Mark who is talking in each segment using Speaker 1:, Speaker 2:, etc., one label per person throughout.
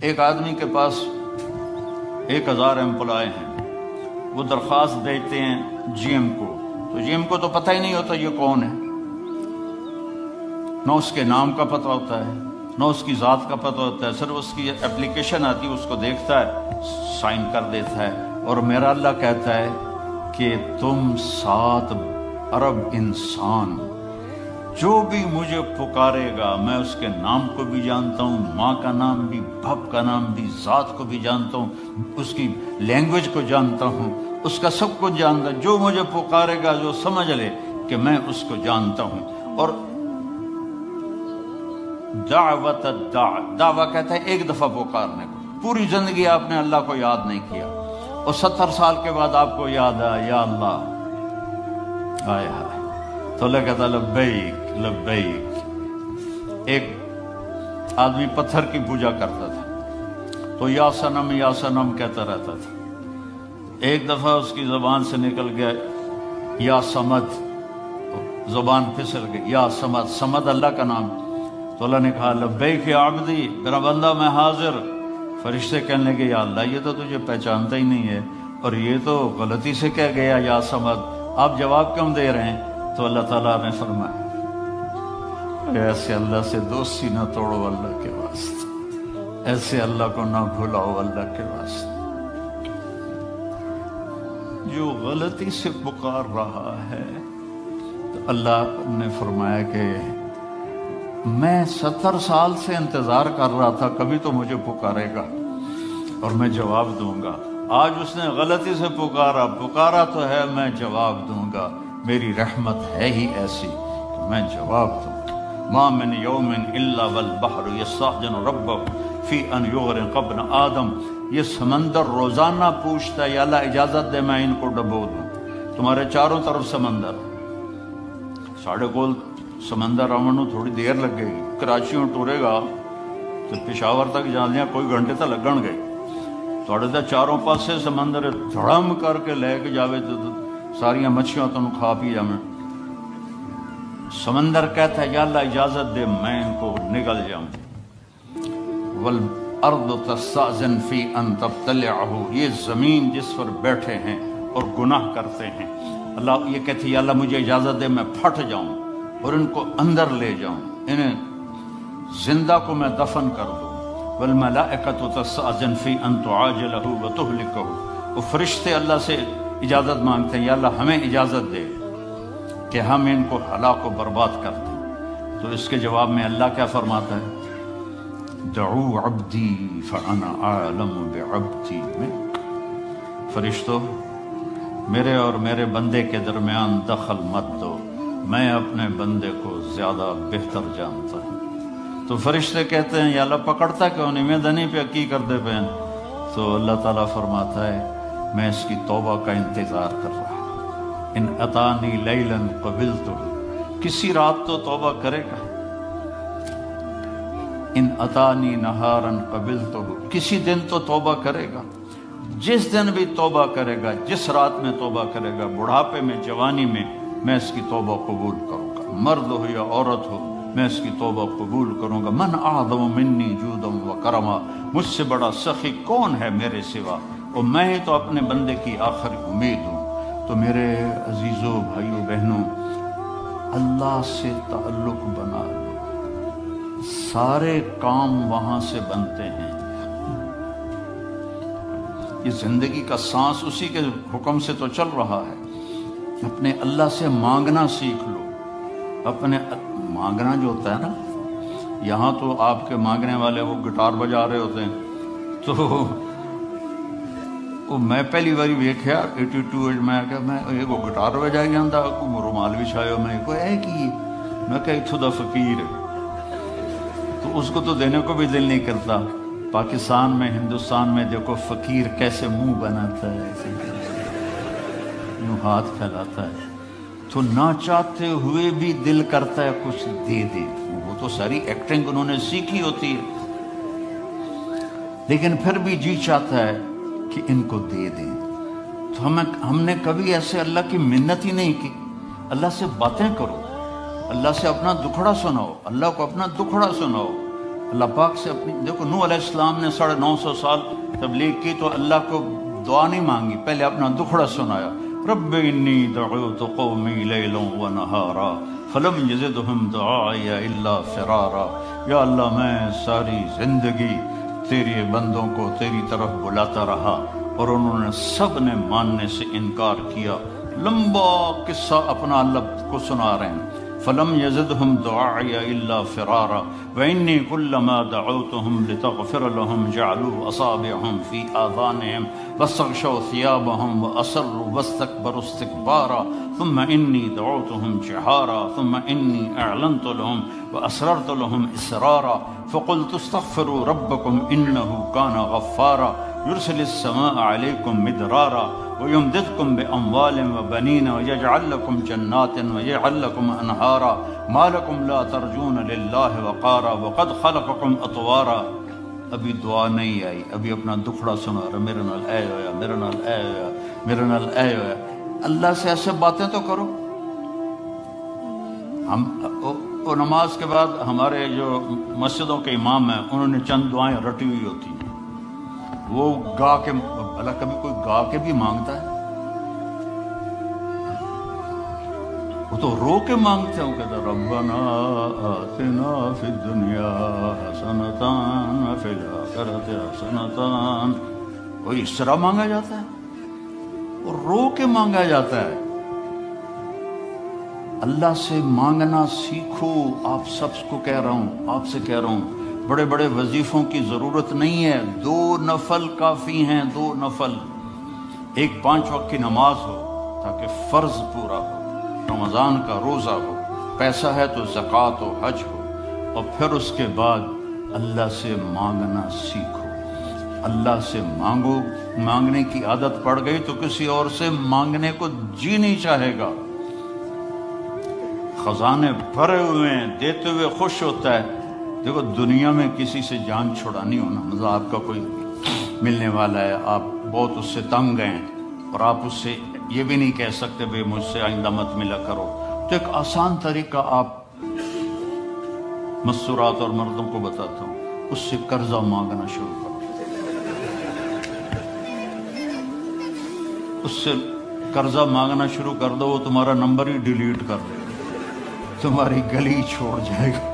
Speaker 1: ایک آدمی کے پاس 1000 امپلائی ہیں، وہ درخواست بھیجتے ہیں جی ایم کو، تو جی ایم کو تو پتہ ہی نہیں ہوتا یہ کون ہے، نہ اس کے نام کا پتہ ہوتا ہے، نہ اس کی ذات کا پتہ ہوتا ہے، صرف اس کی اپلیکیشن آتی ہے، اس کو دیکھتا ہے، سائن کر دیتا ہے، اور میرا اللہ کہتا ہے کہ تم 7 ارب انسان، جو بھی مجھے پکارے گا میں اس کے نام کو بھی جانتا ہوں، ماں کا نام بھی، باپ کا نام بھی، ذات کو بھی جانتا ہوں، اس کی لینگویج کو جانتا ہوں، اس کا سب کچھ جانتا ہوں، جو مجھے پکارے گا جو سمجھ لے کہ میں اس کو جانتا ہوں۔ اور دعوت دعویٰ کہتا ہے ایک دفعہ پکارنے کو، پوری زندگی آپ نے اللہ کو یاد نہیں کیا، اور 70 سال کے بعد آپ کو یاد آیا یا اللہ، آئے ہائے، تو اللہ کہتا ہے لبیک لبیک۔ ایک آدمی پتھر کی پوجا کرتا تھا تو یا سنم کہتا رہتا تھا، ایک دفعہ اس کی زبان سے نکل گیا یا سمد، زبان پھسل گئی، یا سمد، سمد اللہ کا نام، تو اللہ نے کہا لبیک یا عبدی، میرا بندہ میں حاضر۔ فرشتے کہنے لگے یا اللہ یہ تو تجھے پہچانتا ہی نہیں ہے، اور یہ تو غلطی سے کہہ گیا یا سمد، آپ جواب کیوں دے رہے ہیں؟ تو اللہ تعالیٰ نے فرمایا ایسے اللہ سے دوستی نہ توڑو اللہ کے واسطے، ایسے اللہ کو نہ بھلاؤ اللہ کے واسطے، جو غلطی سے پکار رہا ہے۔ تو اللہ نے فرمایا کہ میں 70 سال سے انتظار کر رہا تھا، کبھی تو مجھے پکارے گا اور میں جواب دوں گا، آج اس نے غلطی سے پکارا تو ہے، میں جواب دوں گا، میری رحمت ہے ہی ایسی کہ میں جواب دوں گا۔ ما من یوم الا والبحر یستأذن ربہ فی ان یغرق ابن آدم، یہ سمندر روزانہ پوچھتا ہے یا اللہ اجازت دے میں ان کو ڈبو دوں، تمہارے چاروں طرف سمندر، ساڑھے کول سمندر آمنو تھوڑی دیر لگے گی، کراچیوں ٹورے گا تو پشاور تک جاندیاں کوئی گھنٹے تک لگن گئے، تھوڑے تو چاروں پاسے سمندر دھڑم کر کے لے کے جاوے تو ساریاں مچھیاں تو کھا پی جاویں۔ سمندر کہتا ہے یا اللہ اجازت دے میں ان کو نگل جاؤں۔ والارض تستأذن فی ان تبتلعہ، یہ زمین جس پر بیٹھے ہیں اور گناہ کرتے ہیں، اللہ یہ کہتے ہیں یا اللہ مجھے اجازت دے میں پھٹ جاؤں اور ان کو اندر لے جاؤں، انہیں زندہ کو میں دفن کر دوں۔ والملائکۃ تستأذن فی ان تعاجلہ وتہلکہ، وہ فرشتے اللہ سے اجازت مانگتے ہیں یا اللہ ہمیں اجازت دے کہ ہم ان کو ہلاک و برباد کر دیں۔ تو اس کے جواب میں اللہ کیا فرماتا ہے؟ دعو عبدی فانا عالم بعبدی منک، فرشتوں میرے اور میرے بندے کے درمیان دخل مت دو، میں اپنے بندے کو زیادہ بہتر جانتا ہوں۔ تو فرشتے کہتے ہیں یا اللہ پکڑتا کیوں نہیں، میں دنی پہ کی کر دے پہ، تو اللہ تعالیٰ فرماتا ہے میں اس کی توبہ کا انتظار کر رہا ہوں، ان اتانی لیلا قبلتہ، کسی رات تو توبہ کرے گا، ان اتانی نہارا قبلتہ، کسی دن تو توبہ کرے گا، جس دن بھی توبہ کرے گا، جس رات میں توبہ کرے گا، بڑھاپے میں، جوانی میں اس کی توبہ قبول کروں گا، مرد ہو یا عورت ہو میں اس کی توبہ قبول کروں گا۔ من اعظم منی جودا و کرما، مجھ سے بڑا سخی کون ہے میرے سوا، اور میں ہی تو اپنے بندے کی آخری امید ہوں۔ تو میرے عزیزوں بھائیوں بہنوں، اللہ سے تعلق بنا لو، سارے کام وہاں سے بنتے ہیں، یہ زندگی کا سانس اسی کے حکم سے تو چل رہا ہے۔ اپنے اللہ سے مانگنا سیکھ لو، اپنے مانگنا جو ہوتا ہے نا، یہاں تو آپ کے مانگنے والے وہ گٹار بجا رہے ہوتے ہیں، تو وہ میں پہلی باری ویکھیا 82 میں کہ میں ایک گٹار بجائی جاتا، کوئی رومال بھی چھایا، میں کوئی ہے کہ میں کہ اتھو دا فقیر ہے، تو اس کو تو دینے کو بھی دل نہیں کرتا۔ پاکستان میں، ہندوستان میں دیکھو فقیر کیسے منہ بناتا ہے، یوں ہاتھ پھیلاتا ہے، تو نہ چاہتے ہوئے بھی دل کرتا ہے کچھ دے دے، وہ تو ساری ایکٹنگ انہوں نے سیکھی ہوتی ہے، لیکن پھر بھی جی چاہتا ہے کہ ان کو دے دیں۔ تو ہم نے کبھی ایسے اللہ کی منت ہی نہیں کی۔ اللہ سے باتیں کرو، اللہ سے اپنا دکھڑا سناؤ، اللہ کو اپنا دکھڑا سناؤ، اللہ پاک سے اپنی دیکھو نوح علیہ السلام نے 950 سال تبلیغ کی تو اللہ کو دعا نہیں مانگی، پہلے اپنا دکھڑا سنایا، رب انی دعوت قومی لیلا و نہارا فلم یزدہم دعائی الا فرارا، یا اللہ میں ساری زندگی تیرے بندوں کو تیری طرف بلاتا رہا اور انہوں نے سب نے ماننے سے انکار کیا۔ لمبا قصہ اپنا اللہ کو سنا رہے ہیں، فلم یزدہم دعائی الا فرارا وانی کلما دعوتہم لتغفر لہم جعلوا اصابعہم فی آذانہم واستغشوا ثیابہم واسروا واستکبروا استکبارا ثم انی دعوتہم جہارا ثم انی اعلنت لہم واسررت لہم اسرارا فقلت استغفروا ربکم انہ کان غفارا یرسل السماء علیکم مدرارا وَيُمْدِدْكُمْ بِأَمْوَالٍ وَبَنِينَ وَيَجْعَلْ لَكُمْ جَنَّاتٍ وَيَجْعَلْ لَكُمْ أَنْهَارًا مَا لَكُمْ لَا تَرْجُونَ لِلَّهِ وَقَارًا وَقَدْ خَلَقَكُمْ أَطْوَارًا۔ ابھی دعا نہیں آئی، ابھی اپنا دکھڑا سنا رہا، میرے نال اے ہویا، میرے نال اے ہویا، میرے نال اے ہویا۔ اللہ سے ایسے باتیں تو کرو۔ ہم نماز کے بعد ہمارے جو مسجدوں کے امام ہیں انہوں نے چند دعائیں رٹی ہوئی ہوتی ہیں، وہ گا کے، اللہ کبھی کوئی گا کے بھی مانگتا ہے؟ وہ تو رو کے مانگتے ہیں، وہ کہتا ہے ربنا آتنا فی الدنیا حسنۃ وفی الآخرۃ حسنۃ۔ وہ اس طرح مانگا جاتا ہے، اور رو کے مانگا جاتا ہے۔ اللہ سے مانگنا سیکھو، آپ سب کو کہہ رہا ہوں، آپ سے کہہ رہا ہوں، بڑے بڑے وظیفوں کی ضرورت نہیں ہے، 2 نفل کافی ہیں، 2 نفل۔ ایک 5 وقت کی نماز ہو تاکہ فرض پورا ہو، رمضان کا روزہ ہو، پیسہ ہے تو زکوٰۃ و حج ہو، اور پھر اس کے بعد اللہ سے مانگنا سیکھو۔ اللہ سے مانگو، مانگنے کی عادت پڑ گئی تو کسی اور سے مانگنے کو جی نہیں چاہے گا۔ خزانے بھرے ہوئے ہیں، دیتے ہوئے خوش ہوتا ہے۔ دیکھو دنیا میں کسی سے جان چھڑانی ہونا، مطلب آپ کا کوئی ملنے والا ہے، آپ بہت اس سے تنگ ہیں اور آپ اس سے یہ بھی نہیں کہہ سکتے بھئی مجھ سے آئندہ مت ملا کرو، تو ایک آسان طریقہ آپ مستورات اور مردوں کو بتاتا ہوں، اس سے قرضہ مانگنا شروع کرو، اس سے قرضہ مانگنا شروع کر دو، وہ تمہارا نمبر ہی ڈیلیٹ کر دے گا، تمہاری گلی چھوڑ جائے گا۔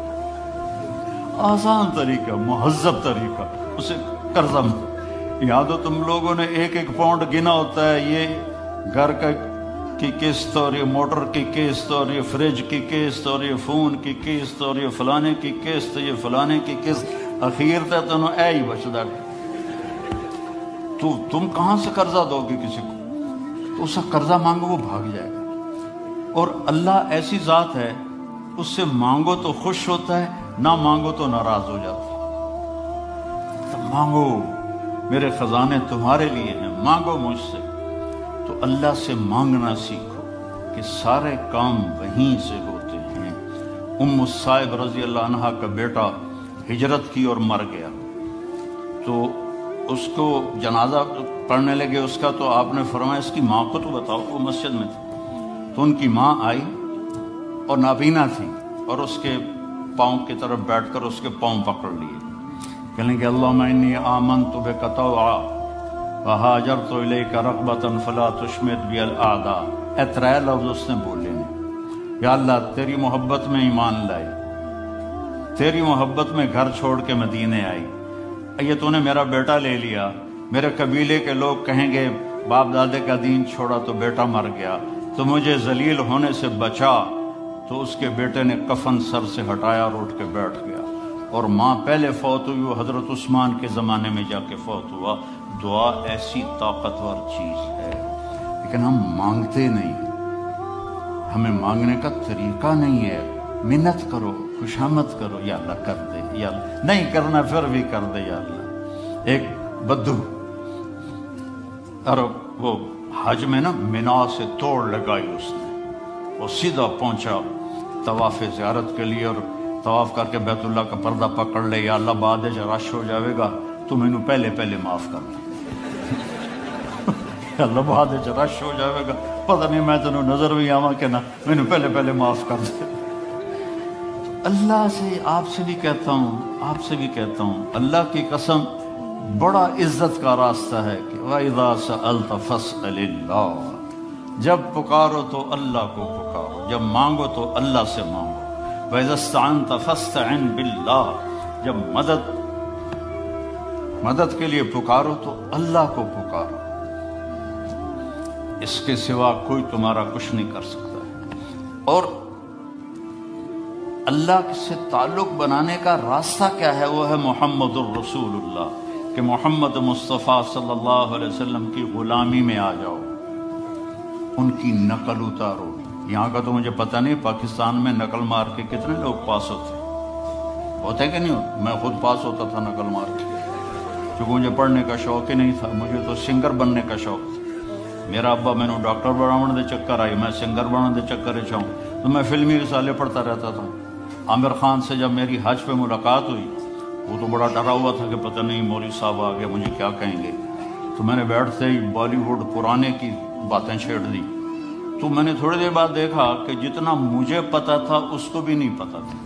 Speaker 1: آسان طریقہ، مہذب طریقہ، اسے قرضہ۔ یاد ہو تم لوگوں نے 1-1 پاؤنڈ گنا ہوتا ہے، یہ گھر کی قسط اور یہ موٹر کی قسط اور یہ فریج کی قسط اور یہ فون کی قسط اور یہ فلانے کی قسط، یہ فلانے کی قسط، اخیر تک تمہیں اے ہی بچتا تو تم کہاں سے قرضہ دو گے کسی کو؟ تو اس سے قرضہ مانگو، وہ بھاگ جائے گا۔ اور اللہ ایسی ذات ہے، اس سے مانگو تو خوش ہوتا ہے، نہ مانگو تو ناراض ہو جاتا ہے۔ تو مانگو، میرے خزانے تمہارے لیے ہیں، مانگو مجھ سے۔ تو اللہ سے مانگنا سیکھو کہ سارے کام وہیں سے ہوتے ہیں۔ الصائب رضی اللہ عنہ کا بیٹا ہجرت کی اور مر گیا، تو اس کو جنازہ پڑھنے لگے اس کا، تو آپ نے فرمایا اس کی ماں کو تو بتاؤ، وہ مسجد میں تھی۔ تو ان کی ماں آئی اور نابینا تھی، اور اس کے پاؤں کی طرف بیٹھ کر اس کے پاؤں پکڑ لیے، کہنے کہ اللہم انی آمنت بک طوعا وہاجرت الیک رغبۃ فلا تشمت بی الاعداء۔ اے 3 لفظ اس نے بولے نے، یا اللہ تیری محبت میں ایمان لائی، تیری محبت میں گھر چھوڑ کے مدینے آئی، یہ تو نے میرا بیٹا لے لیا، میرے قبیلے کے لوگ کہیں گے باپ دادے کا دین چھوڑا تو بیٹا مر گیا، تو مجھے ذلیل ہونے سے بچا۔ تو اس کے بیٹے نے کفن سر سے ہٹایا اور اٹھ کے بیٹھ گیا، اور ماں پہلے فوت ہوئی، وہ حضرت عثمان کے زمانے میں جا کے فوت ہوا۔ دعا ایسی طاقتور چیز ہے، لیکن ہم مانگتے نہیں، ہمیں مانگنے کا طریقہ نہیں ہے۔ منت کرو، خوشامد کرو، یا اللہ کر دے، یا اللہ نہیں کرنا پھر بھی کر دے، یا اللہ۔ ایک بدو اور وہ حج میں نا منا سے توڑ لگائی اس نے، وہ سیدھا پہنچا طواف زیارت کے لیے، اور طواف کر کے بیت اللہ کا پردہ پکڑ لے، یا اللہ بعد رش ہو جاوے گا تو میں نو پہلے پہلے معاف کر دے، یا اللہ بعد رش ہو جاوے گا، پتہ نہیں میں تینوں نظر بھی آواں کہ نہ، میں نو پہلے پہلے معاف کر دے۔ اللہ سے آپ سے بھی کہتا ہوں اللہ کی قسم بڑا عزت کا راستہ ہے کہ وَإِذَا سَأَلْتَ فَاسْأَلِ اللَّهَ، جب پکارو تو اللہ کو پکارو، جب مانگو تو اللہ سے مانگو۔ وَإِذَا اسْتَعَنْتَ فَاسْتَعِنْ بِاللَّهِ، جب مدد کے لیے پکارو تو اللہ کو پکارو، اس کے سوا کوئی تمہارا کچھ نہیں کر سکتا ہے۔ اور اللہ سے تعلق بنانے کا راستہ کیا ہے؟ وہ ہے محمد الرسول اللہ، کہ محمد مصطفیٰ صلی اللہ علیہ وسلم کی غلامی میں آ جاؤ، ان کی نقل اتارو۔ یہاں کا تو مجھے پتہ نہیں پاکستان میں نقل مار کے کتنے لوگ پاس ہوتے کہ نہیں ہوتے؟ میں خود پاس ہوتا تھا نقل مار کے، کیونکہ مجھے پڑھنے کا شوق ہی نہیں تھا، مجھے تو سنگر بننے کا شوق تھا۔ میرا ابا میں نے ڈاکٹر بناون دے چکر آئی، میں سنگر بناون دے چکر چاہوں تو میں فلمی رسالے پڑھتا رہتا تھا۔ عامر خان سے جب میری حج پہ ملاقات ہوئی، وہ تو بڑا ڈرا ہوا تھا کہ پتہ نہیں مولوی صاحب آگے مجھے کیا کہیں گے، تو میں نے بیٹھتے ہی بالی ووڈ پرانے کی باتیں چھیڑ دی۔ تو میں نے تھوڑی دیر بعد دیکھا کہ جتنا مجھے پتا تھا اس کو بھی نہیں پتا تھا۔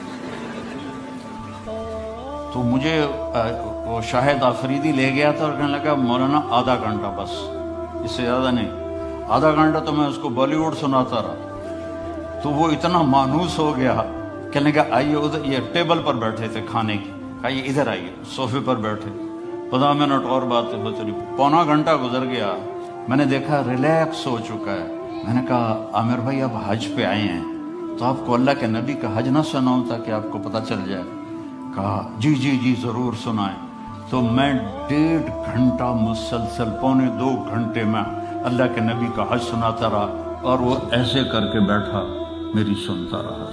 Speaker 1: تو مجھے وہ شاہد آفریدی لے گیا تھا اور کہنے لگا مولانا آدھا گھنٹہ بس، اس سے زیادہ نہیں۔ آدھا گھنٹہ تو میں اس کو بالی ووڈ سناتا رہا، تو وہ اتنا مانوس ہو گیا، کہنے لگا آئیے ادھر، یہ ٹیبل پر بیٹھے تھے کھانے کی، آئیے ادھر آئیے، صوفے پر بیٹھے، 15 منٹ اور باتیں بتری، پونا گھنٹہ گزر گیا، میں نے دیکھا ریلیکس ہو چکا ہے۔ میں نے کہا عامر بھائی آپ حج پہ آئے ہیں تو آپ کو اللہ کے نبی کا حج نہ سناؤں تاکہ آپ کو پتہ چل جائے؟ کہا جی ضرور سنائیں۔ تو میں 1.5 گھنٹہ مسلسل، 1.25 گھنٹے میں اللہ کے نبی کا حج سناتا رہا، اور وہ ایسے کر کے بیٹھا، میری سنتا رہا۔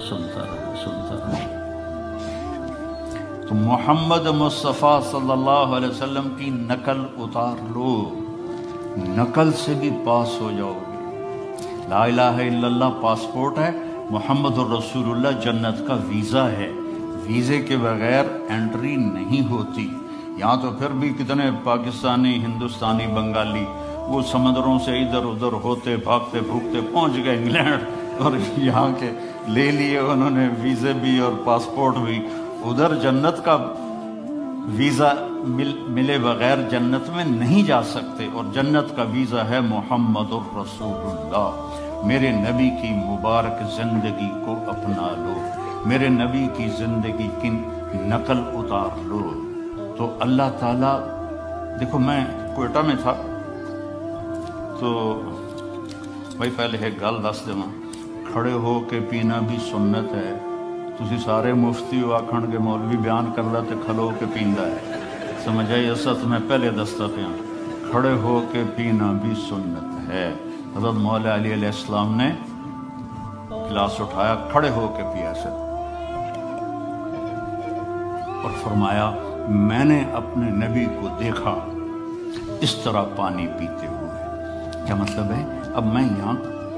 Speaker 1: تو محمد مصطفیٰ صلی اللہ علیہ وسلم کی نقل اتار لو، نقل سے بھی پاس ہو جاؤ گے۔ لا الہ الا اللہ پاسپورٹ ہے، محمد الرسول اللہ جنت کا ویزا ہے، ویزے کے بغیر انٹری نہیں ہوتی۔ یہاں تو پھر بھی کتنے پاکستانی، ہندوستانی، بنگالی وہ سمندروں سے ادھر ادھر ہوتے بھاگتے بھوکتے پہنچ گئے انگلینڈ، اور یہاں کے لے لیے انہوں نے ویزے بھی اور پاسپورٹ بھی۔ ادھر جنت کا ویزا ملے بغیر جنت میں نہیں جا سکتے، اور جنت کا ویزا ہے محمد الرسول اللہ۔ میرے نبی کی مبارک زندگی کو اپنا لو، میرے نبی کی زندگی کی نقل اتار لو، تو اللہ تعالیٰ۔ دیکھو میں کوئٹہ میں تھا تو بھائی پہلے ایک گل دس دواں، کھڑے ہو کے پینا بھی سنت ہے۔ تسی سارے مفتی ہو آکھن کے مولوی بیان کر رہا تے کھلو کے پیندا ہے، سمجھ آئی؟ اسد میں پہلے دستا پیا، کھڑے ہو کے پینا بھی سنت ہے۔ حضرت مولا علی علیہ السلام نے گلاس اٹھایا، کھڑے ہو کے پیا سے، اور فرمایا میں نے اپنے نبی کو دیکھا اس طرح پانی پیتے ہوئے۔ کیا مطلب ہے؟ اب میں یہاں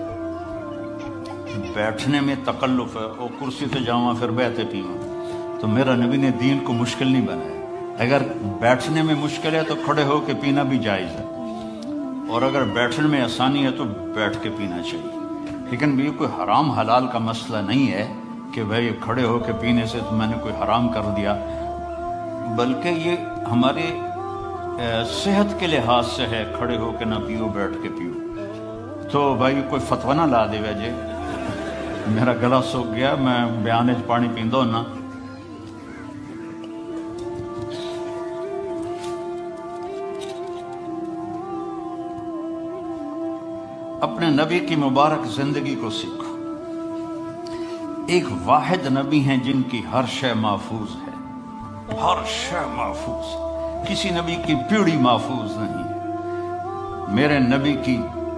Speaker 1: بیٹھنے میں تکلف ہے، اور کرسی سے جاؤں پھر بیٹھے پیوں، تو میرا نبی نے دین کو مشکل نہیں بنایا۔ اگر بیٹھنے میں مشکل ہے تو کھڑے ہو کے پینا بھی جائز ہے، اور اگر بیٹھنے میں آسانی ہے تو بیٹھ کے پینا چاہیے۔ لیکن یہ کوئی حرام حلال کا مسئلہ نہیں ہے کہ بھائی کھڑے ہو کے پینے سے تو میں نے کوئی حرام کر دیا، بلکہ یہ ہمارے صحت کے لحاظ سے ہے، کھڑے ہو کے نہ پیو، بیٹھ کے پیو۔ تو بھائی کوئی فتویٰ نہ لا دے وجہ، میرا گلا سوکھ گیا، میں بیانے پانی پیندا ہونا۔ اپنے نبی کی مبارک زندگی کو سیکھو۔ ایک واحد نبی ہیں جن کی ہر شے محفوظ ہے، ہر شے محفوظ، کسی نبی کی پیڑھی محفوظ نہیں۔ میرے نبی کی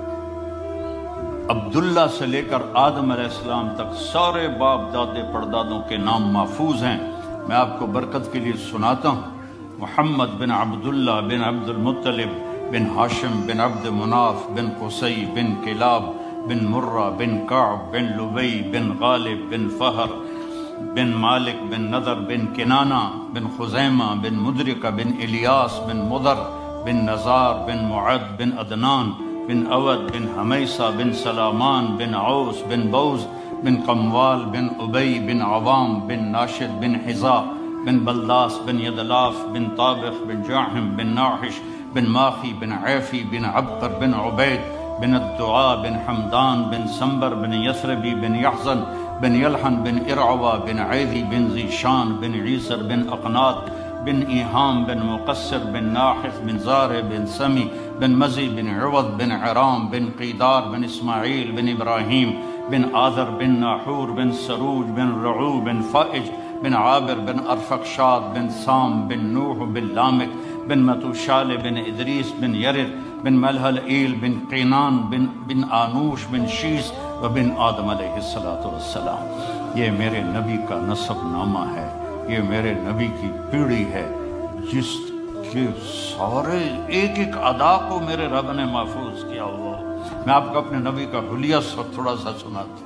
Speaker 1: عبداللہ سے لے کر آدم علیہ السلام تک سارے باپ دادے پردادوں کے نام محفوظ ہیں۔ میں آپ کو برکت کے لیے سناتا ہوں۔ محمد بن عبداللہ بن عبد المطلب بن ہاشم بن عبد مناف بن قصی بن کلاب بن مرہ بن کعب بن لبی بن غالب بن فہر بن مالک بن نضر بن کنانہ بن خزیمہ بن مدرکہ بن الیاس بن مضر بن نزار بن معد بن عدنان بن اود بن حمیسہ بن سلامان بن عوس بن بوز بن قموال بن ابی بن عوام بن ناشد بن حزا بن بلداس بن یدلاف بن طابخ بن جاحم بن ناحش بن ماخی بن عیفی بن عبقر بن عبید بن الدعاء بن حمدان بن سنبر بن یثربی بن یحزن بن یلحن بن ارعوا بن عیدی بن ذیشان بن عیسر بن اقنات بن ایہام بن مقصر بن ناحث بن زارع بن سمی بن مزی بن عوض بن عرام بن قیدار بن اسماعیل بن ابراہیم بن آذر بن ناحور بن سروج بن رعو بن فائج بن عابر بن ارفقشاد بن سام بن نوح بن لامک بن متوشال بن ادریس بن یرد بن ملحلئیل بن قینان بن آنوش بن شیس و بن آدم علیہ السلام۔ یہ میرے نبی کا نسب نامہ ہے، یہ میرے نبی کی پیڑھی ہے، جس کے سارے ایک ایک ادا کو میرے رب نے محفوظ کیا ہوا۔ میں آپ کو اپنے نبی کا حلیہ تھوڑا سا سناتا ہوں۔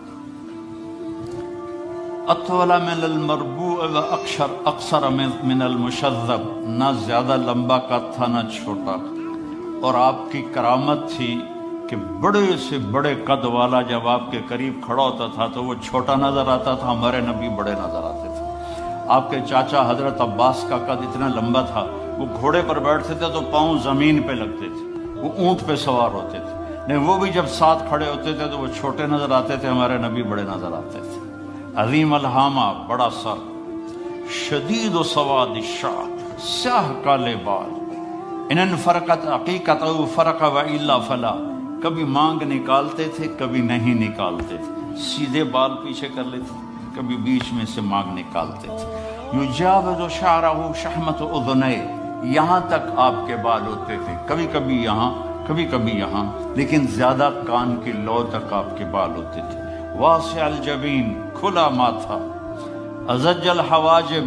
Speaker 1: اطول من المربوع و اقصر من المشذب، نہ زیادہ لمبا قد تھا نہ چھوٹا، اور آپ کی کرامت تھی کہ بڑے سے بڑے قد والا جب آپ کے قریب کھڑا ہوتا تھا تو وہ چھوٹا نظر آتا تھا، ہمارے نبی بڑے نظر آتے تھے۔ آپ کے چاچا حضرت عباس کا قد اتنا لمبا تھا، وہ گھوڑے پر بیٹھتے تھے تو پاؤں زمین پہ لگتے تھے، وہ اونٹ پہ سوار ہوتے تھے، لیکن وہ بھی جب ساتھ کھڑے ہوتے تھے تو وہ چھوٹے نظر آتے تھے، ہمارے نبی بڑے نظر آتے تھے۔ عظیم الہامہ، بڑا سر، شدید و سواد الشعر، سیاہ کالے بال، ان فرقت عقیقت او فرق و الا فلا، کبھی مانگ نکالتے تھے کبھی نہیں نکالتے تھے، سیدھے بال پیچھے کر لیتے، کبھی بیچ میں سے مانگ نکالتے تھے۔ یجاوز شعرہ شحمت اذنیہ، یہاں تک آپ کے بال ہوتے تھے، کبھی کبھی یہاں کبھی کبھی یہاں، لیکن زیادہ کان کی لو تک آپ کے بال ہوتے تھے۔ واسع الجبین، کھلا ماتھا، ازج الحواجب،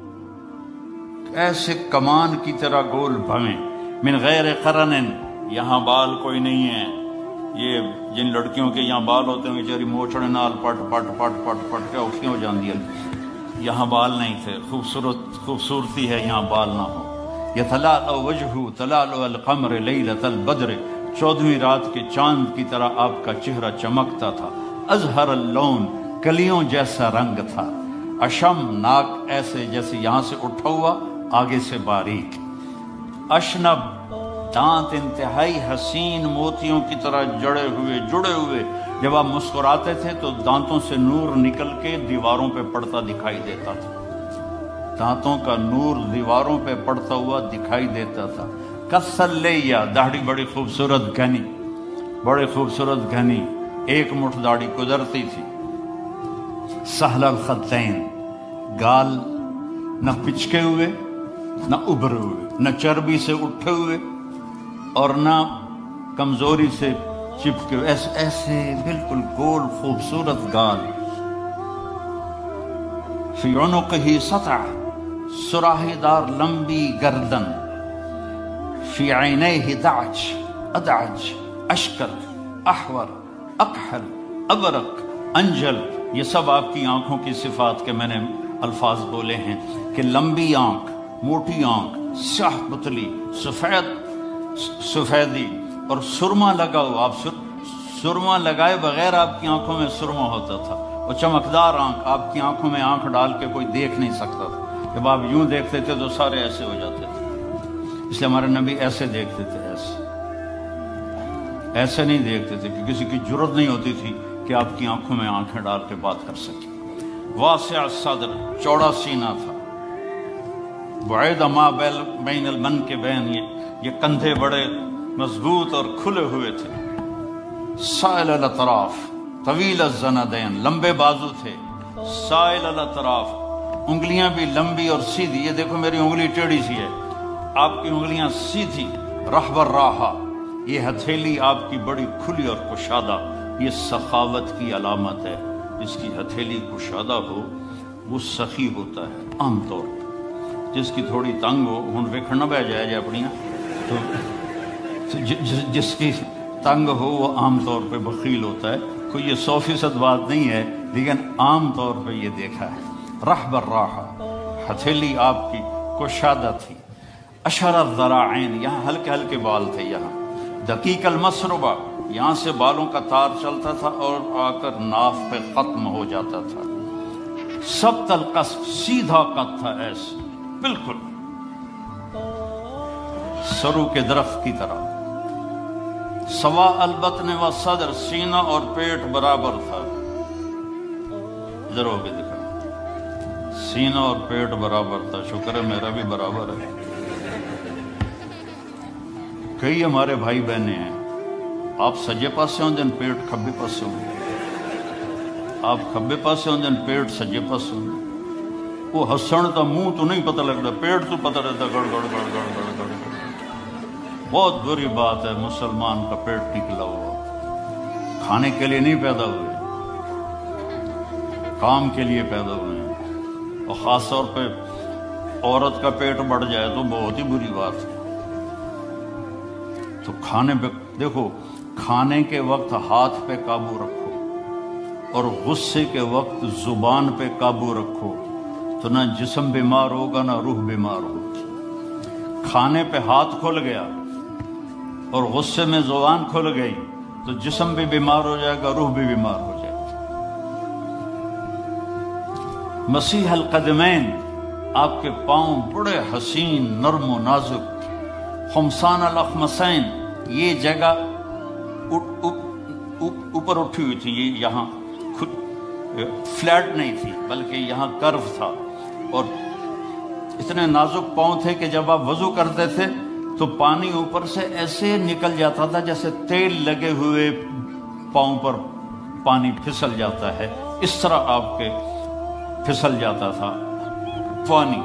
Speaker 1: ایسے کمان کی طرح گول بھویں، من غیر قرن، یہاں بال کوئی نہیں ہے۔ یہ جن لڑکیوں کے یہاں بال ہوتے ہیں بیچاری موچڑے نال پٹ پٹ پٹ پٹ پٹ کے اٹھیاں ہو جاندی ہے، یہاں بال نہیں تھے۔ خوبصورتی ہے یہاں بال نہ ہو۔ یتلالع وجہہ تلالع القمر لیلۃ البدر، 14ویں رات کے چاند کی طرح آپ کا چہرہ چمکتا تھا۔ ازہر اللون، کلیوں جیسا رنگ تھا۔ اشم، ناک ایسے جیسے یہاں سے اٹھا ہوا آگے سے باریک۔ اشنب، دانت انتہائی حسین موتیوں کی طرح جڑے ہوئے، جب آپ مسکراتے تھے تو دانتوں سے نور نکل کے دیواروں پہ پڑتا دکھائی دیتا تھا، دانتوں کا نور دیواروں پہ پڑتا ہوا دکھائی دیتا تھا۔ کسلیہ، داڑھی بڑی خوبصورت گھنی، بڑے خوبصورت گھنی، ایک مٹھ داڑھی گزرتی تھی۔ سہل الخدین، گال نہ پچکے ہوئے نہ ابھرے ہوئے، نہ چربی سے اٹھے ہوئے اور نہ کمزوری سے چپکے ہوئے، ایسے بالکل گول خوبصورت گال۔ فی عنقہ سطع، سراہی دار لمبی گردن، فی عینیہ دعج، ادعج، اشکر، احور، اکحل، ابرق، انجل، یہ سب آپ کی آنکھوں کی صفات کے میں نے الفاظ بولے ہیں کہ لمبی آنکھ، موٹی آنکھ، سیاہ پتلی، سفیدی اور سرما لگا ہوا، آپ سرما لگائے بغیر آپ کی آنکھوں میں سرما ہوتا تھا، وہ چمکدار آنکھ، آپ کی آنکھوں میں آنکھ ڈال کے کوئی دیکھ نہیں سکتا تھا، جب آپ یوں دیکھتے تھے تو سارے ایسے ہو جاتے تھے، اس لیے ہمارے نبی ایسے دیکھتے تھے، ایسے نہیں دیکھتے تھے کہ کسی کی جرت نہیں ہوتی تھی کہ آپ کی آنکھوں میں آنکھیں ڈال کے بات کر سکے۔ واسع الصدر، چوڑا سینہ تھا۔ بعید ما بین المنکبین، یہ کندھے بڑے مضبوط اور کھلے ہوئے تھے۔ سائل الاطراف، طویل الزندین، لمبے بازو تھے۔ سائل الاطراف، انگلیاں بھی لمبی اور سیدھی، یہ دیکھو میری انگلی ٹیڑھی سی ہے، آپ کی انگلیاں سیدھی۔ رحب الراحہ، یہ ہتھیلی آپ کی بڑی کھلی اور کشادہ، یہ سخاوت کی علامت ہے، جس کی ہتھیلی کشادہ ہو وہ سخی ہوتا ہے عام طور پر، جس کی تھوڑی تنگ ہو، ہن ویکھن نہ بہ جائے اپنی، تو جس کی تنگ ہو وہ عام طور پہ بخیل ہوتا ہے۔ کوئی یہ 100% بات نہیں ہے، لیکن عام طور پہ یہ دیکھا ہے۔ رحب الراحہ، ہتھیلی آپ کی کشادہ تھی۔ اشر الذراعین، یہاں ہلکے ہلکے بال تھے یہاں۔ دقیق المسربہ، یہاں سے بالوں کا تار چلتا تھا اور آ کر ناف پہ ختم ہو جاتا تھا. سبط القصف، سیدھا قد تھا ایسے بالکل سرو کے درخت کی طرح. سوا البطن و صدر، سینہ اور پیٹ برابر تھا. ادھر ہو کے دکھا، سینہ اور پیٹ برابر تھا. شکر ہے میرا بھی برابر ہے. کئی ہمارے بھائی بہنیں ہیں، آپ سجے پاسے ہوں دن پیٹ کھبے پاسے ہوں، آپ کھبے پاسے ہوں دن پیٹ سجے پاسے ہوں. وہ ہسن تا منہ تو نہیں پتہ لگتا، پیٹ تو پتہ رہتا گڑ گڑ گڑ گڑ گڑ گڑ. بہت بری بات ہے مسلمان کا پیٹ نکلا ہوا. کھانے کے لیے نہیں پیدا ہوئے، کام کے لیے پیدا ہوئے ہیں. اور خاص طور پہ عورت کا پیٹ بڑھ جائے تو بہت ہی بری بات ہے. تو کھانے پہ دیکھو، کھانے کے وقت ہاتھ پہ قابو رکھو اور غصے کے وقت زبان پہ قابو رکھو تو نہ جسم بیمار ہوگا نہ روح بیمار ہوگی. کھانے پہ ہاتھ کھل گیا اور غصے میں زبان کھل گئی تو جسم بھی بیمار ہو جائے گا، روح بھی بیمار ہو جائے گا. مسیح القدمین، آپ کے پاؤں بڑے حسین نرم و نازک. خمسان الاخمسین، یہ جگہ اوپر اٹھی ہوئی تھی، یہ یہاں فلیٹ نہیں تھی بلکہ یہاں کرو تھا. اور اتنے نازک پاؤں تھے کہ جب آپ وضو کرتے تھے تو پانی اوپر سے ایسے نکل جاتا تھا جیسے تیل لگے ہوئے پاؤں پر پانی پھسل جاتا ہے، اس طرح آپ کے پھسل جاتا تھا پانی.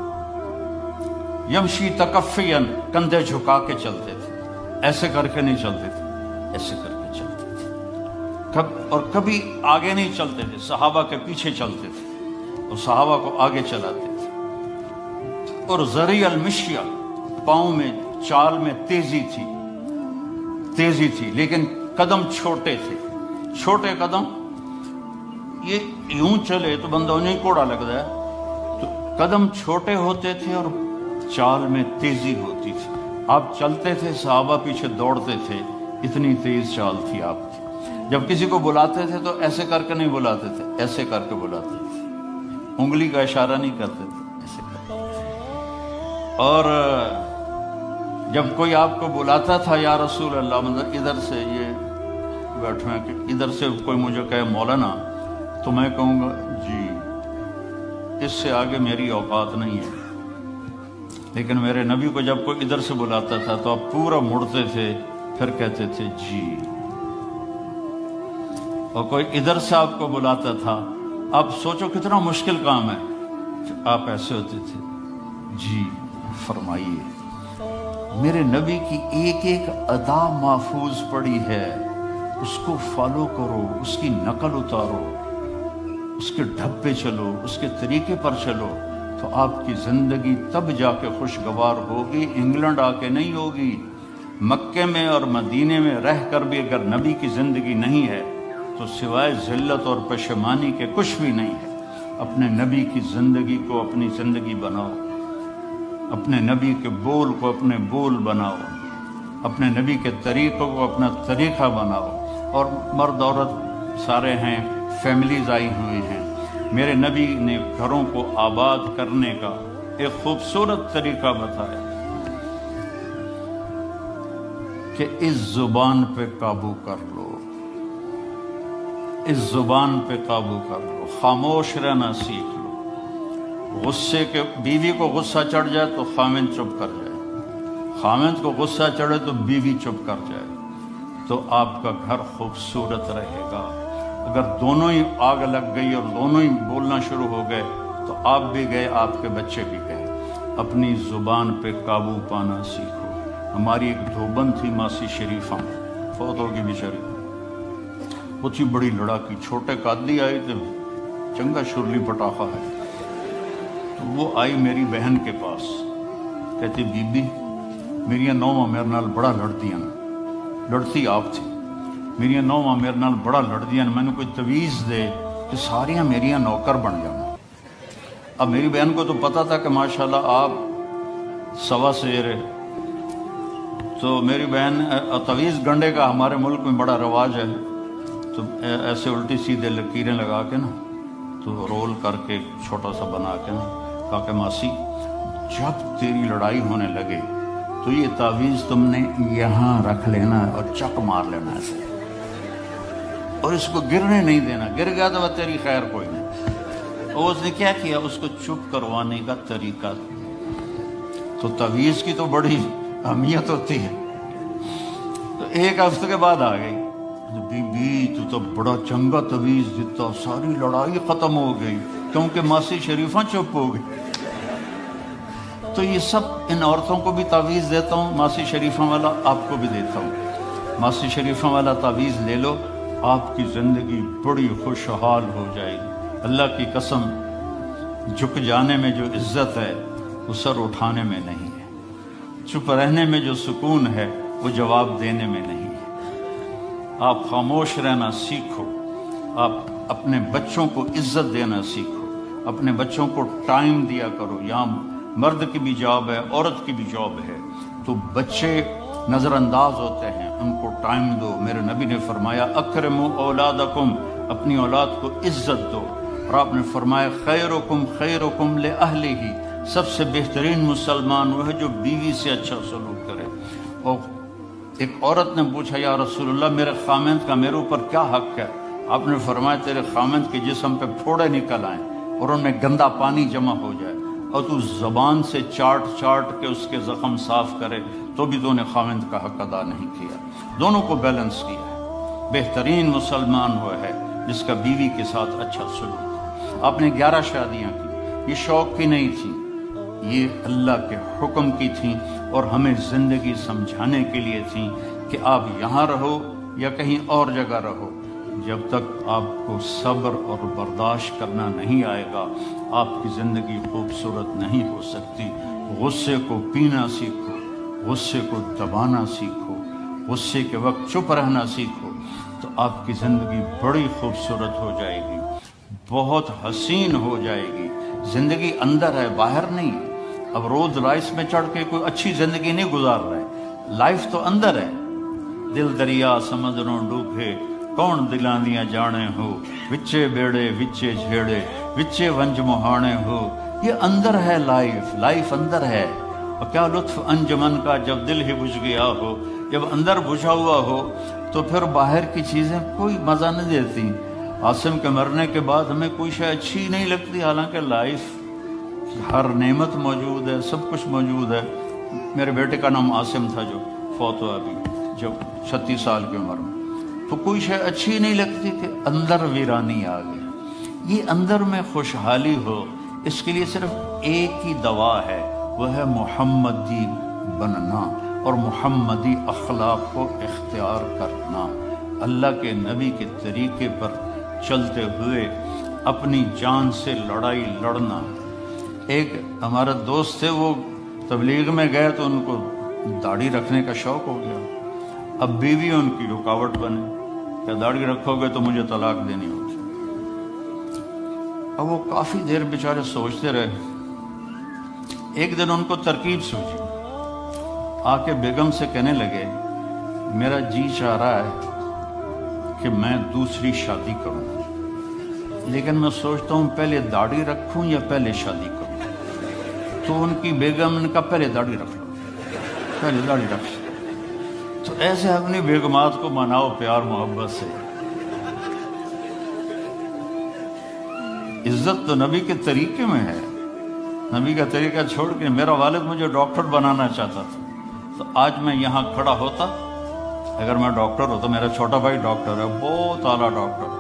Speaker 1: یمشی تکفین، کندھے جھکا کے چلتے تھے، ایسے کر کے نہیں چلتے تھے، ایسے کر کے چلتے تھے. اور کبھی آگے نہیں چلتے تھے، صحابہ کے پیچھے چلتے تھے اور صحابہ کو آگے چلاتے تھے. اور ذریع المشیہ، پاؤں میں چال میں تیزی تھی لیکن قدم چھوٹے تھے. چھوٹے قدم، یہ یوں چلے تو بندہ انہیں کوڑا لگتا ہے، تو قدم چھوٹے ہوتے تھے اور چال میں تیزی ہوتی تھی. آپ چلتے تھے، صحابہ پیچھے دوڑتے تھے، اتنی تیز چال تھی آپ کی. جب کسی کو بلاتے تھے تو ایسے کر کے نہیں بلاتے تھے، ایسے کر کے بلاتے تھے، انگلی کا اشارہ نہیں کرتے تھے، ایسے کرتے تھے. اور جب کوئی آپ کو بلاتا تھا یا رسول اللہ، مطلب ادھر سے یہ بیٹھے ہیں کہ ادھر سے کوئی مجھے کہے مولانا، تو میں کہوں گا جی، اس سے آگے میری اوقات نہیں ہے. لیکن میرے نبی کو جب کوئی ادھر سے بلاتا تھا تو آپ پورا مڑتے تھے، پھر کہتے تھے جی. اور کوئی ادھر سے آپ کو بلاتا تھا، آپ سوچو کتنا مشکل کام ہے، آپ ایسے ہوتے تھے جی فرمائیے. میرے نبی کی ایک ایک ادا محفوظ پڑی ہے، اس کو فالو کرو، اس کی نقل اتارو، اس کے ڈھب پہ چلو، اس کے طریقے پر چلو، تو آپ کی زندگی تب جا کے خوشگوار ہوگی، انگلینڈ آ کے نہیں ہوگی. مکے میں اور مدینے میں رہ کر بھی اگر نبی کی زندگی نہیں ہے تو سوائے ذلت اور پشیمانی کے کچھ بھی نہیں ہے. اپنے نبی کی زندگی کو اپنی زندگی بناؤ، اپنے نبی کے بول کو اپنے بول بناؤ، اپنے نبی کے طریقوں کو اپنا طریقہ بناؤ. اور مرد عورت سارے ہیں، فیملیز آئی ہوئی ہیں. میرے نبی نے گھروں کو آباد کرنے کا ایک خوبصورت طریقہ بتایا کہ اس زبان پہ قابو کر لو، اس زبان پہ قابو کر لو، خاموش رہنا سیکھ لو. غصے کے، بیوی کو غصہ چڑھ جائے تو خامند چپ کر جائے، خامند کو غصہ چڑھے تو بیوی چپ کر جائے، تو آپ کا گھر خوبصورت رہے گا. اگر دونوں ہی آگ لگ گئی اور دونوں ہی بولنا شروع ہو گئے تو آپ بھی گئے، آپ کے بچے بھی گئے. اپنی زبان پہ قابو پانا سیکھو. ہماری ایک دھوبن تھی ماسی شریفہ، فوت ہوگی بیچاری، وہ تھی بڑی لڑاکی، چھوٹے قادی آئے تھے، چنگا شرلی پٹاخہ ہے. تو وہ آئی میری بہن کے پاس، کہتی بی بی میری نوواں میرے نال بڑا لڑدیاں، لڑتی آپ تھی، میری نوواں میرے نال بڑا لڑدیاں، میں نے کوئی تویز دے کہ ساریاں میریاں نوکر بن جانا. اب میری بہن کو تو پتا تھا کہ ماشاءاللہ آپ سوا سیر ہے، تو میری بہن تویز گنڈے کا ہمارے ملک میں بڑا رواج ہے، تو ایسے الٹی سیدھے لکیریں لگا کے نا تو رول کر کے چھوٹا سا بنا کے نا کہا کہ ماسی جب تیری لڑائی ہونے لگے تو یہ تعویذ تم نے یہاں رکھ لینا اور چک مار لینا ایسے، اور اس کو گرنے نہیں دینا، گر گیا تو وہ تیری خیر کوئی نہیں۔ اور اس نے کیا کیا، اس کو چپ کروانے کا طریقہ، تو تعویذ کی تو بڑی اہمیت ہوتی ہے۔ تو ایک ہفتے کے بعد آ گئی، بی بی تو بڑا چنگا تعویذ دیتا، ساری لڑائی ختم ہو گئی کیونکہ ماسی شریفہ چپ ہو گئی۔ تو یہ سب ان عورتوں کو بھی تعویذ دیتا ہوں، ماسی شریفہ والا آپ کو بھی دیتا ہوں، ماسی شریفہ والا تعویذ لے لو، آپ کی زندگی بڑی خوشحال ہو جائے گی۔ اللہ کی قسم، جھک جانے میں جو عزت ہے وہ سر اٹھانے میں نہیں ہے، چپ رہنے میں جو سکون ہے وہ جواب دینے میں نہیں ہے۔ آپ خاموش رہنا سیکھو، آپ اپنے بچوں کو عزت دینا سیکھو، اپنے بچوں کو ٹائم دیا کرو۔ یہاں مرد کی بھی جاب ہے، عورت کی بھی جاب ہے، تو بچے نظر انداز ہوتے ہیں، ان کو ٹائم دو۔ میرے نبی نے فرمایا اکرموا اولادکم، اپنی اولاد کو عزت دو، اور آپ نے فرمایا خیرکم خیرکم لأہلہ، سب سے بہترین مسلمان وہ ہے جو بیوی سے اچھا سلوک کرے۔ اور ایک عورت نے پوچھا یا رسول اللہ میرے خامند کا میرے اوپر کیا حق ہے؟ آپ نے فرمایا تیرے خامند کے جسم پہ پھوڑے نکل آئیں اور ان میں گندا پانی جمع ہو جائے، اور تو زبان سے چاٹ چاٹ کے اس کے زخم صاف کرے، تو بھی تو نے خامند کا حق ادا نہیں کیا۔ دونوں کو بیلنس کیا ہے۔ بہترین مسلمان وہ ہے جس کا بیوی کے ساتھ اچھا سلوک۔ آپ نے 11 شادیاں کی، یہ شوق کی نہیں تھی، یہ اللہ کے حکم کی تھیں، اور ہمیں زندگی سمجھانے کے لیے تھیں کہ آپ یہاں رہو یا کہیں اور جگہ رہو، جب تک آپ کو صبر اور برداشت کرنا نہیں آئے گا آپ کی زندگی خوبصورت نہیں ہو سکتی۔ غصے کو پینا سیکھو، غصے کو دبانا سیکھو، غصے کے وقت چپ رہنا سیکھو، تو آپ کی زندگی بڑی خوبصورت ہو جائے گی، بہت حسین ہو جائے گی۔ زندگی اندر ہے، باہر نہیں۔ اب رولز رائس میں چڑھ کے کوئی اچھی زندگی نہیں گزار رہے، لائف تو اندر ہے۔ دل دریا سمندروں ڈوبے کون دلاں دیاں جانے ہو، وچے بیڑے وچے جھیڑے وچے ونج مہانے ہو، یہ اندر ہے لائف، لائف اندر ہے۔ اور کیا لطف انجمن کا جب دل ہی بجھ گیا ہو، جب اندر بجھا ہوا ہو تو پھر باہر کی چیزیں کوئی مزہ نہیں دیتی۔ عاصم کے مرنے کے بعد ہمیں کوئی شے اچھی نہیں لگتی، حالانکہ لائف ہر نعمت موجود ہے، سب کچھ موجود ہے۔ میرے بیٹے کا نام عاصم تھا جو فوت ہوا ابھی جب 36 سال کی عمر میں، تو کوئی شے اچھی نہیں لگتی کہ اندر ویرانی آ گئی۔ یہ اندر میں خوشحالی ہو، اس کے لیے صرف ایک ہی دوا ہے، وہ ہے محمدی بننا اور محمدی اخلاق کو اختیار کرنا، اللہ کے نبی کے طریقے پر چلتے ہوئے اپنی جان سے لڑائی لڑنا۔ ایک ہمارا دوست تھے، وہ تبلیغ میں گئے تو ان کو داڑھی رکھنے کا شوق ہو گیا، اب بیوی ان کی رکاوٹ بنے کہ داڑھی رکھو گے تو مجھے طلاق دینی ہوگی۔ اب وہ کافی دیر بیچارے سوچتے رہے، ایک دن ان کو ترکیب سوچی، آ کے بیگم سے کہنے لگے میرا جی چاہ رہا ہے کہ میں دوسری شادی کروں، لیکن میں سوچتا ہوں پہلے داڑھی رکھوں یا پہلے شادی کروں۔ تو ان کی بیگم نے کہا پہلے داڑھی رکھ لو، پہلے داڑھی رکھ لو۔ تو ایسے اپنی بیگمات کو مناؤ پیار محبت سے۔ عزت تو نبی کے طریقے میں ہے، نبی کا طریقہ چھوڑ کے میرا والد مجھے ڈاکٹر بنانا چاہتا تھا، تو آج میں یہاں کھڑا ہوتا، اگر میں ڈاکٹر ہوتا، میرا چھوٹا بھائی ڈاکٹر ہے، بہت اعلیٰ ڈاکٹر،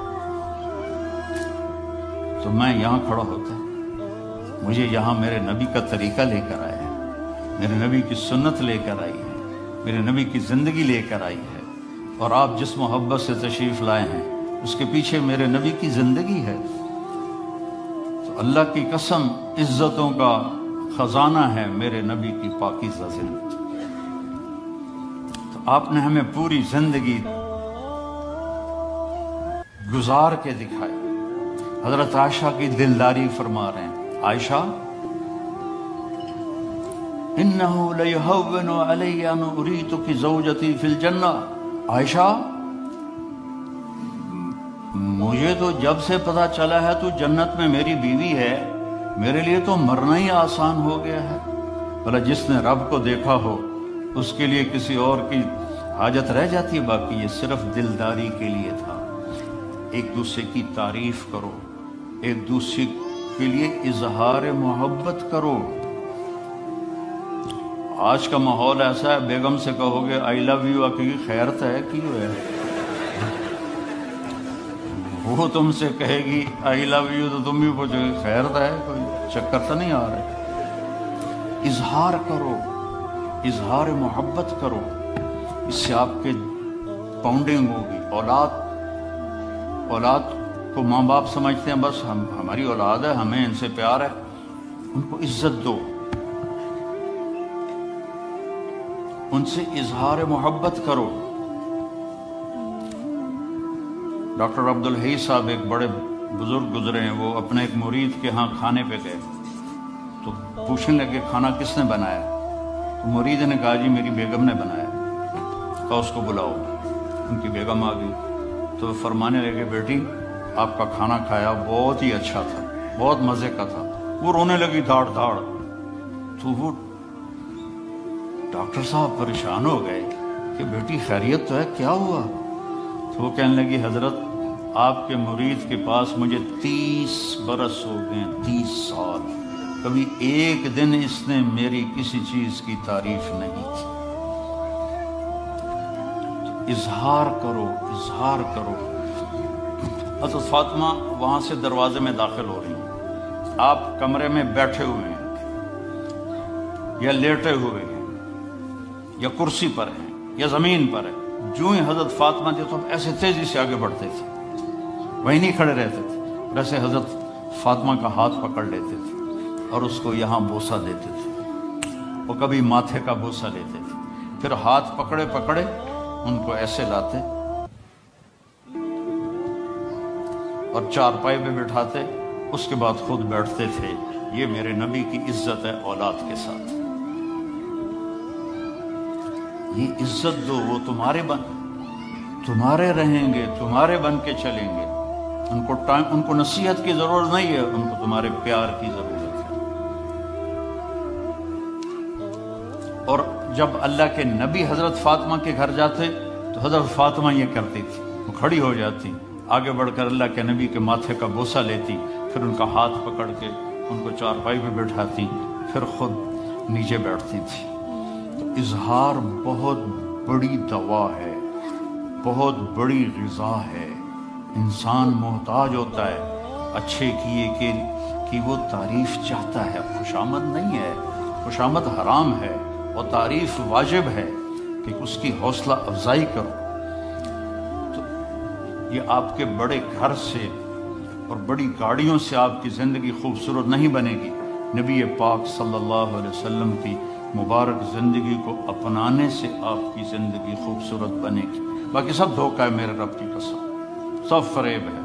Speaker 1: تو میں یہاں کھڑا ہوتا۔ مجھے یہاں میرے نبی کا طریقہ لے کر آیا ہے، میرے نبی کی سنت لے کر آئی ہے، میرے نبی کی زندگی لے کر آئی ہے، اور آپ جس محبت سے تشریف لائے ہیں اس کے پیچھے میرے نبی کی زندگی ہے۔ تو اللہ کی قسم عزتوں کا خزانہ ہے میرے نبی کی پاکیزہ زندگی۔ تو آپ نے ہمیں پوری زندگی گزار کے دکھائی۔ حضرت عائشہ کی دلداری فرما رہے ہیں، عائشہ इन्नहु लयुहव्विनु अलैया अन उरीतुकी ज़ौजती फिल जन्ना। आयशा, मुझे तो जब से पता चला है तू जन्नत में मेरी बीवी है, मेरे लिए तो मरना ही आसान हो गया है। भला जिसने रब को देखा हो उसके लिए किसी और की हाजत रह जाती है? बाकी ये सिर्फ दिलदारी के लिए था। एक दूसरे की तारीफ करो, एक दूसरे के लिए इजहार मोहब्बत करो। आज का माहौल ऐसा है, बेगम से कहोगे आई लव यू, आपकी खैर तय की है, वो तुमसे कहेगी आई लव यू तो तुम भी पूछोगे खैर तय, कोई चक्कर तो नहीं आ रहा। इजहार करो, इजहार मोहब्बत करो, इससे आपके पाउंडिंग होगी। औलाद को माँ बाप समझते हैं, बस हमारी औलाद है, हमें इनसे प्यार है, उनको इज्जत दो, उनसे इजहार मोहब्बत करो। डॉक्टर अब्दुल हई साहब एक बड़े बुजुर्ग गुजरे हैं, वो अपने एक मुरीद के यहाँ खाने पे गए तो पूछने लगे खाना किसने बनाया? तो मुरीद ने कहा जी मेरी बेगम ने बनाया। कहा उसको बुलाओ। उनकी बेगम आ गई तो फरमाने लगे बेटी आपका खाना खाया, बहुत ही अच्छा था, बहुत मज़े का था। वो रोने लगी धाड़ धाड़। तो वो डॉक्टर साहब परेशान हो गए कि बेटी खैरियत तो है, क्या हुआ? तो वो कहने लगी हजरत आपके मुरीद के पास मुझे 30 बरस हो गए, 30 साल, कभी एक दिन इसने मेरी किसी चीज की तारीफ नहीं की। तो इजहार करो, इजहार करो। हज़रत फातिमा वहां से दरवाजे में दाखिल हो रही हैं, आप कमरे में बैठे हुए हैं या लेटे हुए हैं या कुर्सी पर हैं या जमीन पर है। जो ही हजरत फातिमा थे तो ऐसे तेजी से आगे बढ़ते थे, वहीं नहीं खड़े रहते थे, वैसे हजरत फातिमा का हाथ पकड़ लेते थे और उसको यहाँ बोसा देते थे, वो कभी माथे का बोसा लेते थे, फिर हाथ पकड़े पकड़े उनको ऐसे लाते और चारपाई पे बिठाते, उसके बाद खुद बैठते थे। ये मेरे नबी की इज्जत है औलाद के साथ। ये इज्जत दो, वो तुम्हारे रहेंगे, तुम्हारे बन के चलेंगे। उनको नसीहत की जरूरत नहीं है, उनको तुम्हारे प्यार की जरूरत है। और जब अल्लाह के नबी हजरत फातिमा के घर जाते तो हजरत फातिमा ये करती थी, वो खड़ी हो जाती, आगे बढ़कर अल्लाह के नबी के माथे का बोसा लेती, फिर उनका हाथ पकड़ के उनको चारपाई पे बैठाती, फिर खुद नीचे बैठती थी। तो इजहार बहुत बड़ी दवा है, बहुत बड़ी ग़िज़ा है। इंसान मोहताज होता है अच्छे किए कि वो तारीफ चाहता है, खुशामद नहीं है। खुशामद हराम है और तारीफ वाजिब है कि उसकी हौसला अफजाई करो। तो ये आपके बड़े घर से और बड़ी गाड़ियों से आपकी ज़िंदगी खूबसूरत नहीं बनेगी। नबी पाक सल्लल्लाहु अलैहि वसल्लम की मुबारक ज़िंदगी को अपनाने से आपकी ज़िंदगी खूबसूरत बनेगी। बाकी सब धोखा है, मेरे रब की कसम, सब फरेब है।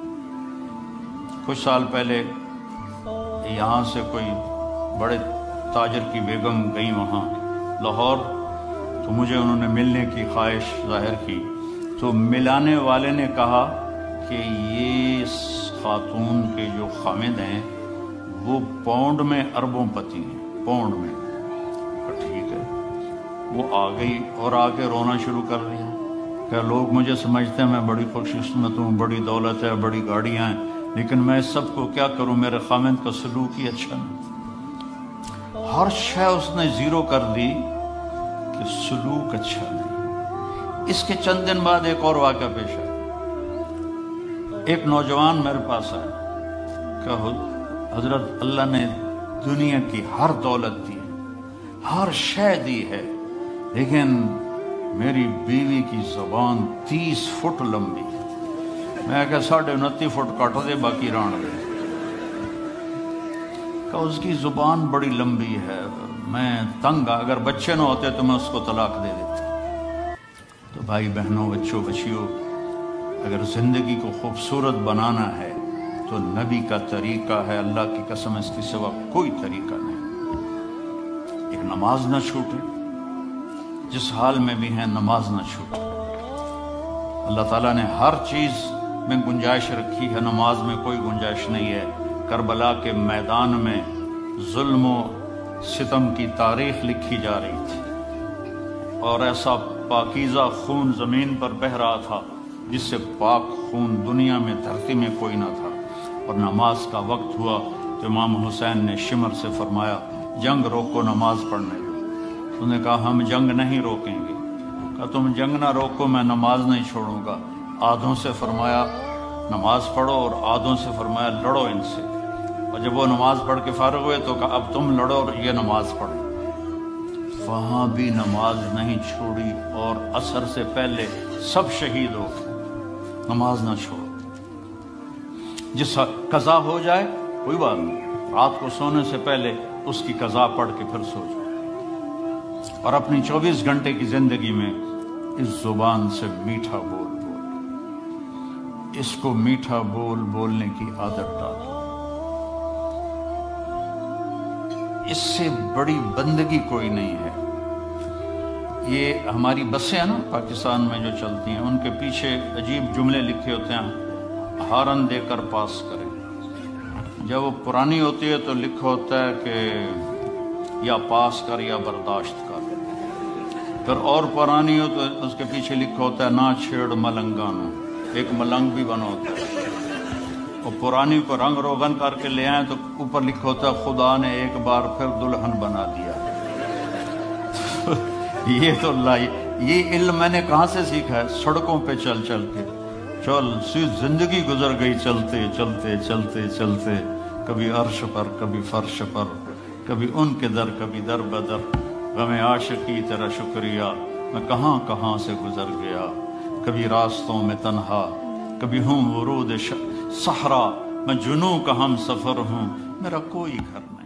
Speaker 1: कुछ साल पहले यहाँ से कोई बड़े ताजर की बेगम गई वहाँ लाहौर, तो मुझे उन्होंने मिलने की ख्वाहिश जाहिर की। तो मिलाने वाले ने कहा कि ये खातून के जो खामिद हैं वो पाउंड में अरबों पति हैं, पाउंड में। ठीक है, वो आ गई और आके रोना शुरू कर दिया। क्या लोग मुझे समझते हैं मैं बड़ी खुशकिस्मत हूँ, बड़ी दौलत है, बड़ी गाड़ियाँ हैं, लेकिन मैं सबको क्या करूँ, मेरे खामिद का सलूक ही अच्छा नहीं। हर शय उसने जीरो कर दी कि सलूक अच्छा नहीं। इसके चंद दिन बाद एक और वाक़या पेश आया। एक नौजवान मेरे पास आया, क्या हजरत अल्लाह ने दुनिया की हर दौलत दी है, हर शय दी है, लेकिन मेरी बीवी की ज़बान 30 फुट लंबी है। मैं क्या 29.5 फुट काट दे, बाकी रान दे। क्या उसकी ज़ुबान बड़ी लंबी है, मैं तंग, अगर बच्चे न होते तो मैं उसको तलाक दे देता। तो भाई बहनों, बच्चों, बच्चियों, अगर ज़िंदगी को खूबसूरत बनाना है तो नबी का तरीका है, अल्लाह की कसम इसके सिवा कोई तरीका नहीं। एक नमाज न छूटे, जिस हाल में भी हैं नमाज न छूटे। अल्लाह ताला ने हर चीज़ में गुंजाइश रखी है, नमाज में कोई गुंजाइश नहीं है। करबला के मैदान में जुल्म व सितम की तारीख लिखी जा रही थी और ऐसा पाकीज़ा खून ज़मीन पर बह रहा था जिससे पाक खून दुनिया में धरती में कोई ना था। और नमाज का वक्त हुआ तो इमाम हुसैन ने शिमर से फरमाया, जंग रोको, नमाज पढ़ने दो। उन्होंने कहा, हम जंग नहीं रोकेंगे। कहा, तुम जंग ना रोको, मैं नमाज नहीं छोड़ूंगा। आधों से फरमाया नमाज पढ़ो और आधों से फरमाया लड़ो इनसे। और जब वो नमाज पढ़ के फारग हुए तो कहा, अब तुम लड़ो और ये नमाज पढ़ो। वहाँ भी नमाज नहीं छोड़ी और असर से पहले सब शहीद हो गए। नमाज ना छोड़ो, जिस कज़ा हो जाए कोई बात नहीं, रात को सोने से पहले उसकी कज़ा पढ़ के फिर सो जाओ। और अपनी 24 घंटे की जिंदगी में इस जुबान से मीठा बोल बोल, इसको मीठा बोल बोलने की आदत डालो। इससे बड़ी बंदगी कोई नहीं है। ये हमारी बसें हैं ना पाकिस्तान में जो चलती हैं, उनके पीछे अजीब जुमले लिखे होते हैं, हारन देकर पास करें। जब वो पुरानी होती है तो लिखा होता है कि या पास कर या बर्दाश्त कर। फिर और पुरानी हो तो उसके पीछे लिखा होता है, ना छेड़ मलंगानू, एक मलंग भी बना होता है। और पुरानी को रंग रोगन करके ले आए तो ऊपर लिखा होता है, खुदा ने एक बार फिर दुल्हन बना दिया। ये तो ये इल्म मैंने कहाँ से सीखा है? सड़कों पे चल चल के। चल सी जिंदगी गुजर गई चलते चलते चलते चलते, कभी अर्श पर कभी फर्श पर, कभी उनके दर कभी दर बदर, गमे आशिकी तेरा शुक्रिया, मैं कहाँ कहाँ से गुजर गया। कभी रास्तों में तन्हा, कभी हूँ वरूद सहरा, मैं जुनू का हम सफ़र हूँ, मेरा कोई घर नहीं।